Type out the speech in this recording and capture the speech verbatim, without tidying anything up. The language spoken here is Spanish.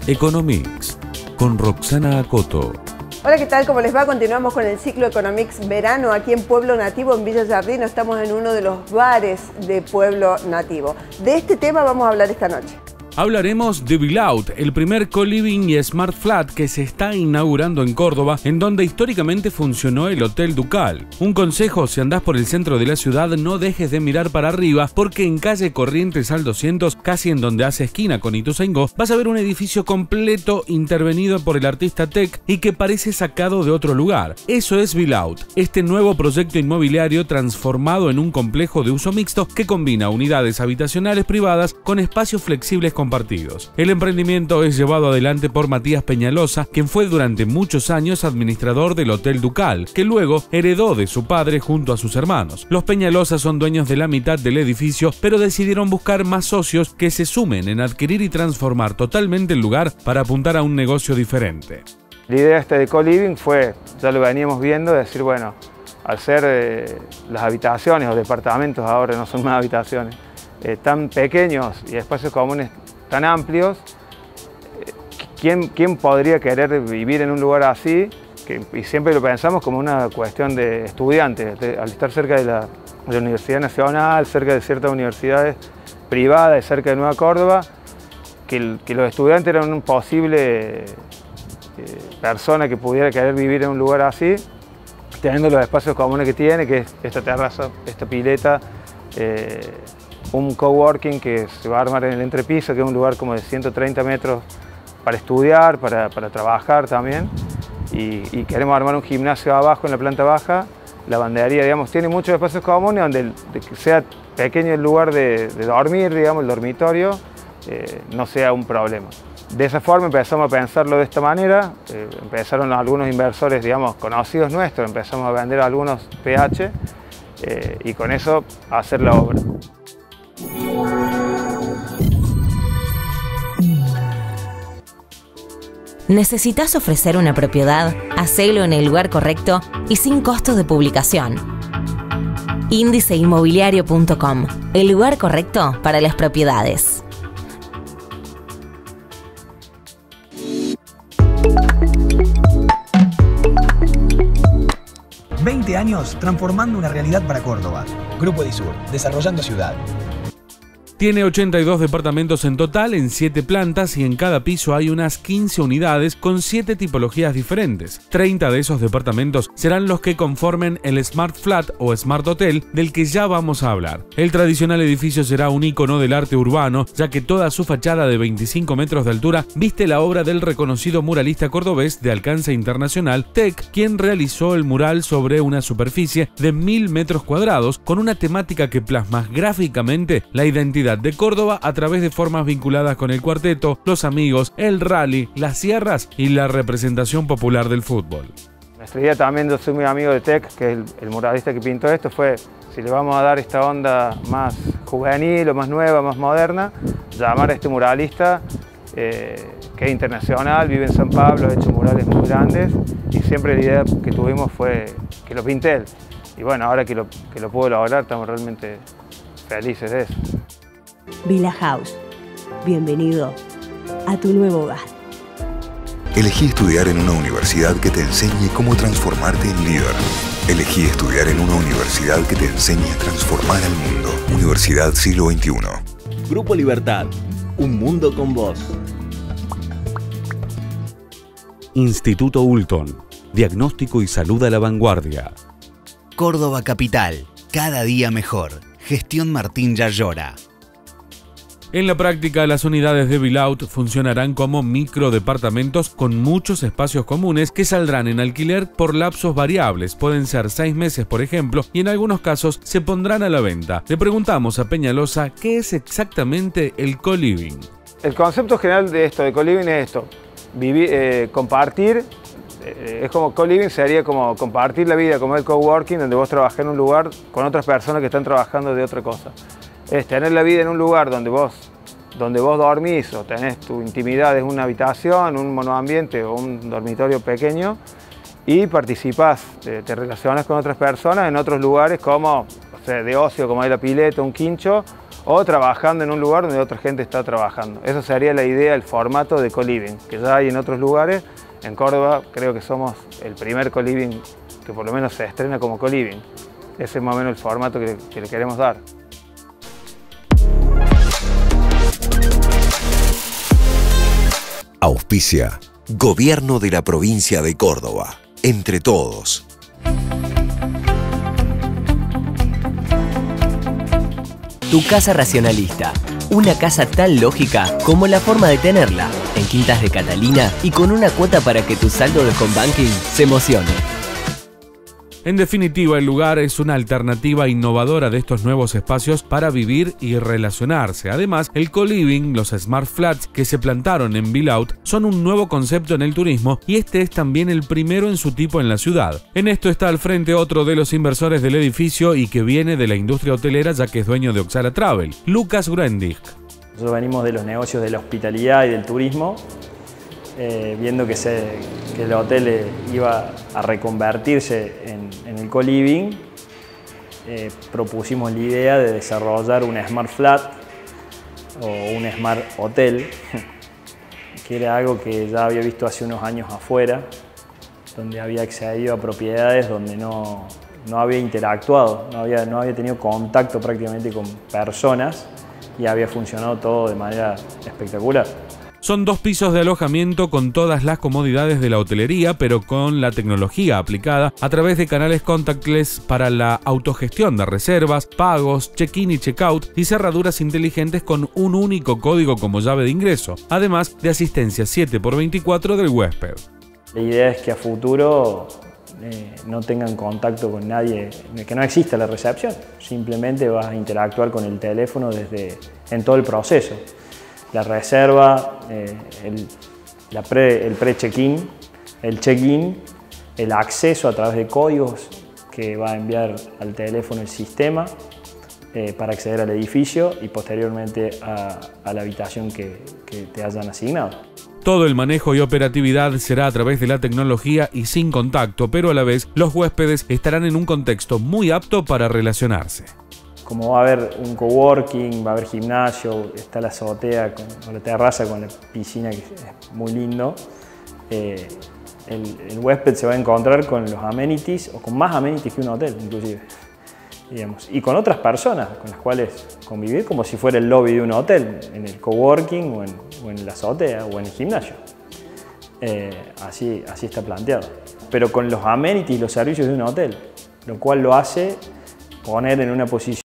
Economics, con Roxana Acoto. Hola, ¿qué tal? ¿Cómo les va? Continuamos con el ciclo Economics Verano aquí en Pueblo Nativo, en Villa Jardino. Estamos en uno de los bares de Pueblo Nativo. De este tema vamos a hablar esta noche. Hablaremos de Bilout, el primer co-living y smart flat que se está inaugurando en Córdoba, en donde históricamente funcionó el Hotel Ducal. Un consejo: si andás por el centro de la ciudad, no dejes de mirar para arriba, porque en calle Corrientes al doscientos, casi en donde hace esquina con Ituzaingó, vas a ver un edificio completo intervenido por el artista Tech y que parece sacado de otro lugar. Eso es Bilout, este nuevo proyecto inmobiliario transformado en un complejo de uso mixto que combina unidades habitacionales privadas con espacios flexibles con compartidos. El emprendimiento es llevado adelante por Matías Peñalosa, quien fue durante muchos años administrador del Hotel Ducal, que luego heredó de su padre junto a sus hermanos. Los Peñalosa son dueños de la mitad del edificio, pero decidieron buscar más socios que se sumen en adquirir y transformar totalmente el lugar para apuntar a un negocio diferente. La idea esta de co-living fue, ya lo veníamos viendo, decir, bueno, al ser eh, las habitaciones o departamentos, ahora no son más habitaciones, eh, tan pequeños y espacios comunes tan amplios, ¿quién, quién podría querer vivir en un lugar así? Que, y siempre lo pensamos como una cuestión de estudiantes, de, al estar cerca de la, de la Universidad Nacional, cerca de ciertas universidades privadas, cerca de Nueva Córdoba, que, que los estudiantes eran un posible eh, persona que pudiera querer vivir en un lugar así, teniendo los espacios comunes que tiene, que es esta terraza, esta pileta, eh, un coworking que se va a armar en el entrepiso, que es un lugar como de ciento treinta metros para estudiar, para, para trabajar también, y, y queremos armar un gimnasio abajo en la planta baja. La lavandería, digamos, tiene muchos espacios comunes donde el, de que sea pequeño el lugar de, de dormir, digamos, el dormitorio, eh, no sea un problema. De esa forma empezamos a pensarlo de esta manera, eh, empezaron algunos inversores, digamos, conocidos nuestros, empezamos a vender algunos P H eh, y con eso a hacer la obra. ¿Necesitas ofrecer una propiedad? Hacelo en el lugar correcto y sin costos de publicación. índice inmobiliario punto com, el lugar correcto para las propiedades. veinte años transformando una realidad para Córdoba. Grupo Edisur, desarrollando ciudad. Tiene ochenta y dos departamentos en total, en siete plantas, y en cada piso hay unas quince unidades con siete tipologías diferentes. treinta de esos departamentos serán los que conformen el Smart Flat o Smart Hotel del que ya vamos a hablar. El tradicional edificio será un ícono del arte urbano, ya que toda su fachada de veinticinco metros de altura viste la obra del reconocido muralista cordobés de alcance internacional, Tech, quien realizó el mural sobre una superficie de mil metros cuadrados con una temática que plasma gráficamente la identidad de Córdoba a través de formas vinculadas con el cuarteto, los amigos, el rally, las sierras y la representación popular del fútbol. Nuestra idea también, yo soy muy amigo de Tech, que es el, el muralista que pintó esto, fue, si le vamos a dar esta onda más juvenil o más nueva, más moderna, llamar a este muralista, eh, que es internacional, vive en San Pablo, ha hecho murales muy grandes, y siempre la idea que tuvimos fue que lo pinte él. Y bueno, ahora que lo, que lo puedo lograr, estamos realmente felices de eso. Villa House, bienvenido a tu nuevo hogar. Elegí estudiar en una universidad que te enseñe cómo transformarte en líder. Elegí estudiar en una universidad que te enseñe a transformar al mundo. Universidad Siglo veintiuno. Grupo Libertad, un mundo con vos. Instituto Hulton, diagnóstico y salud a la vanguardia. Córdoba Capital, cada día mejor. Gestión Martín Yayora. En la práctica, las unidades de Bilout funcionarán como microdepartamentos con muchos espacios comunes que saldrán en alquiler por lapsos variables, pueden ser seis meses por ejemplo, y en algunos casos se pondrán a la venta. Le preguntamos a Peñalosa qué es exactamente el co-living. El concepto general de esto, de co-living, es esto, vivir, eh, compartir, eh, es como co-living sería como compartir la vida, como el coworking, donde vos trabajás en un lugar con otras personas que están trabajando de otra cosa. Es tener la vida en un lugar donde vos, donde vos dormís o tenés tu intimidad, es una habitación, un monoambiente o un dormitorio pequeño, y participás, te, te relacionas con otras personas en otros lugares como, o sea, de ocio, como hay la pileta, un quincho, o trabajando en un lugar donde otra gente está trabajando. Eso sería la idea, el formato de co-living, que ya hay en otros lugares. En Córdoba creo que somos el primer co-living que por lo menos se estrena como co-living. Ese es más o menos el formato que, que le queremos dar. Auspicia Gobierno de la Provincia de Córdoba. Entre todos. Tu casa racionalista. Una casa tan lógica como la forma de tenerla. En Quintas de Catalina y con una cuota para que tu saldo de home banking se emocione. En definitiva, el lugar es una alternativa innovadora de estos nuevos espacios para vivir y relacionarse. Además, el co-living, los smart flats que se plantaron en Vilaut, son un nuevo concepto en el turismo y este es también el primero en su tipo en la ciudad. En esto está al frente otro de los inversores del edificio y que viene de la industria hotelera ya que es dueño de Oxala Travel, Lucas Grundig. Nosotros venimos de los negocios de la hospitalidad y del turismo. Eh, viendo que, se, que el hotel eh, iba a reconvertirse en, en el co-living, eh, propusimos la idea de desarrollar un Smart Flat o un Smart Hotel, que era algo que ya había visto hace unos años afuera, donde había accedido a propiedades donde no, no había interactuado, no había, no había tenido contacto prácticamente con personas y había funcionado todo de manera espectacular. Son dos pisos de alojamiento con todas las comodidades de la hotelería, pero con la tecnología aplicada a través de canales contactless para la autogestión de reservas, pagos, check-in y check-out y cerraduras inteligentes con un único código como llave de ingreso, además de asistencia siete por veinticuatro del huésped. La idea es que a futuro eh, no tengan contacto con nadie, que no exista la recepción, simplemente vas a interactuar con el teléfono desde, en todo el proceso. La reserva, eh, el, la pre, el pre-check-in, el check-in, el acceso a través de códigos que va a enviar al teléfono el sistema eh, para acceder al edificio y posteriormente a, a la habitación que, que te hayan asignado. Todo el manejo y operatividad será a través de la tecnología y sin contacto, pero a la vez los huéspedes estarán en un contexto muy apto para relacionarse. Como va a haber un coworking, va a haber gimnasio, está la azotea con, con la terraza con la piscina que es muy lindo, eh, el, el huésped se va a encontrar con los amenities o con más amenities que un hotel inclusive, digamos, y con otras personas con las cuales convivir como si fuera el lobby de un hotel, en el coworking o en, o en la azotea o en el gimnasio. Eh, así, así está planteado, pero con los amenities y los servicios de un hotel, lo cual lo hace poner en una posición